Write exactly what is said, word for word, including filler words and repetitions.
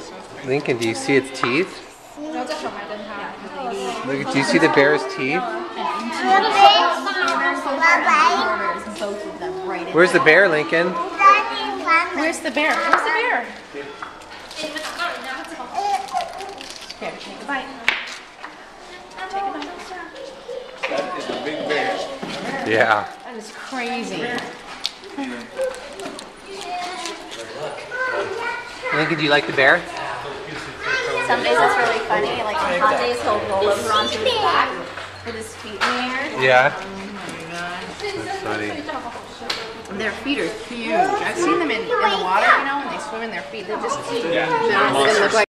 Lincoln, do you see its teeth? Look, do you see the bear's teeth? Where's the bear, Lincoln? Where's the bear? Where's the bear? Here, take a bite. Take a bite. That is a big bear. Yeah. That is crazy. Lincoln, do you like the bear? Some days it's really funny. Like on hot days, he'll roll over onto his back with his feet in the air. Yeah. Oh my gosh. That's funny. Their feet are huge. I've seen them in, in the water, you know, when they swim in their feet. They're just, they look like